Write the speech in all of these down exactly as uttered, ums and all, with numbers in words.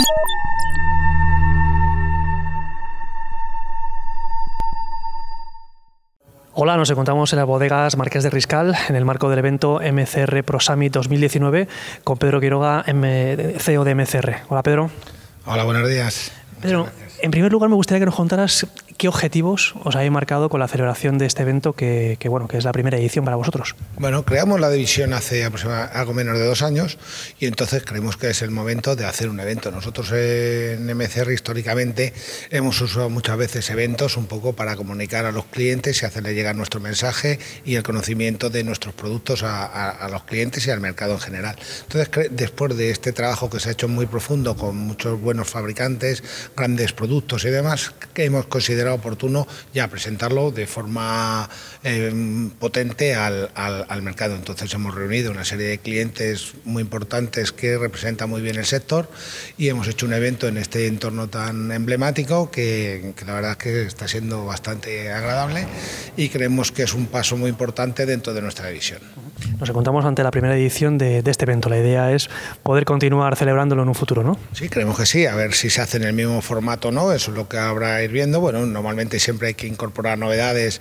Hola, nos encontramos en las bodegas Marqués de Riscal en el marco del evento M C R Pro Summit dos mil diecinueve con Pedro Quiroga, C E O de M C R. Hola, Pedro. Hola, buenos días. Pedro, en primer lugar me gustaría que nos contaras qué objetivos os habéis marcado con la celebración de este evento que, que, bueno, que es la primera edición para vosotros. Bueno, creamos la división hace aproximadamente algo menos de dos años y entonces creemos que es el momento de hacer un evento. Nosotros en M C R históricamente hemos usado muchas veces eventos un poco para comunicar a los clientes y hacerle llegar nuestro mensaje y el conocimiento de nuestros productos a, a, a los clientes y al mercado en general. Entonces, después de este trabajo que se ha hecho muy profundo con muchos buenos fabricantes, grandes productos y demás, que hemos considerado oportuno ya presentarlo de forma eh, potente al, al, al mercado. Entonces hemos reunido una serie de clientes muy importantes que representan muy bien el sector y hemos hecho un evento en este entorno tan emblemático que, que la verdad es que está siendo bastante agradable y creemos que es un paso muy importante dentro de nuestra división. Nos encontramos ante la primera edición de, de este evento. La idea es poder continuar celebrándolo en un futuro, ¿no? Sí, creemos que sí, a ver si se hace en el mismo formato o no, eso es lo que habrá ir viendo. Bueno, normalmente siempre hay que incorporar novedades,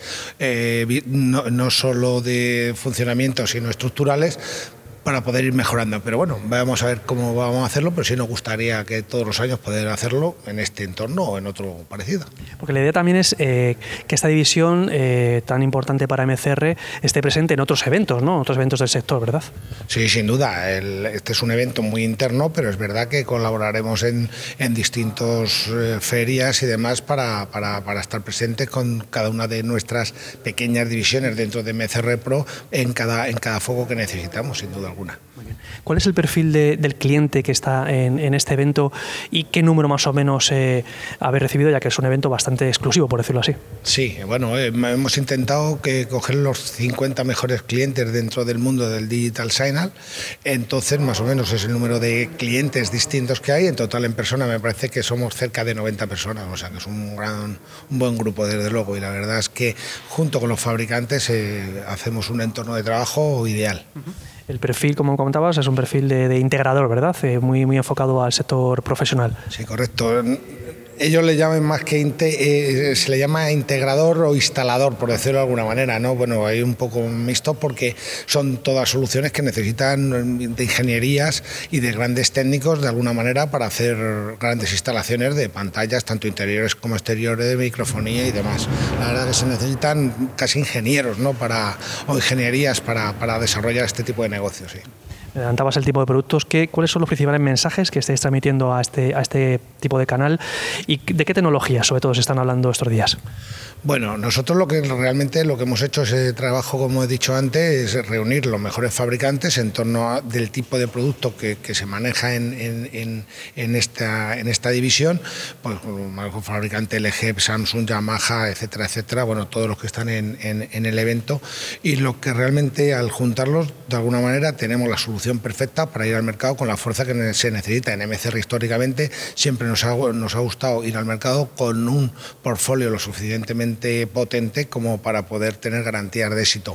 eh, no, no solo de funcionamiento, sino estructurales, para poder ir mejorando. Pero bueno, vamos a ver cómo vamos a hacerlo, pero sí nos gustaría que todos los años poder hacerlo en este entorno o en otro parecido. Porque la idea también es eh, que esta división eh, tan importante para M C R esté presente en otros eventos, ¿no? Otros eventos del sector, ¿verdad? Sí, sin duda. El, este es un evento muy interno, pero es verdad que colaboraremos en, en distintas eh, ferias y demás para, para, para estar presentes con cada una de nuestras pequeñas divisiones dentro de M C R Pro en cada, en cada foco que necesitamos, sin duda alguna. ¿Cuál es el perfil de, del cliente que está en, en este evento y qué número más o menos eh, habéis recibido, ya que es un evento bastante exclusivo, por decirlo así? Sí, bueno, eh, hemos intentado que coger los cincuenta mejores clientes dentro del mundo del Digital Signal, entonces más o menos es el número de clientes distintos que hay. En total en persona me parece que somos cerca de noventa personas, o sea que es un, gran, un buen grupo desde luego, y la verdad es que junto con los fabricantes eh, hacemos un entorno de trabajo ideal. Uh-huh. El perfil, como comentabas, es un perfil de, de integrador, ¿verdad? Eh, muy, muy enfocado al sector profesional. Sí, correcto. Ellos le llaman más que inte, eh, se le llama integrador o instalador, por decirlo de alguna manera, ¿no? Bueno, hay un poco mixto porque son todas soluciones que necesitan de ingenierías y de grandes técnicos de alguna manera para hacer grandes instalaciones de pantallas, tanto interiores como exteriores, de microfonía y demás. La verdad que se necesitan casi ingenieros, ¿no? Para, o ingenierías para, para desarrollar este tipo de negocios, sí. Adelantabas el tipo de productos. ¿Qué, ¿Cuáles son los principales mensajes que estáis transmitiendo a este, a este tipo de canal y de qué tecnologías, sobre todo, se están hablando estos días? Bueno, nosotros lo que realmente lo que hemos hecho ese trabajo, como he dicho antes, es reunir los mejores fabricantes en torno a, del tipo de producto que, que se maneja en, en, en, esta, en esta división, pues el fabricante L G, Samsung, Yamaha, etcétera, etcétera, bueno, todos los que están en, en, en el evento, y lo que realmente al juntarlos, de alguna manera, tenemos la solución perfecta para ir al mercado con la fuerza que se necesita. En M C R históricamente siempre nos ha, nos ha gustado ir al mercado con un portfolio lo suficientemente potente como para poder tener garantías de éxito.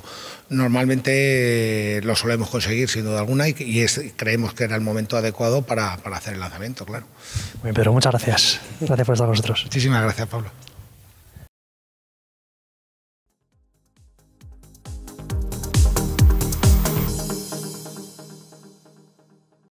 Normalmente lo solemos conseguir sin duda alguna y, y es, creemos que era el momento adecuado para, para hacer el lanzamiento, claro. Muy bien, Pedro, muchas gracias. Gracias por estar con nosotros. Muchísimas gracias, Pablo.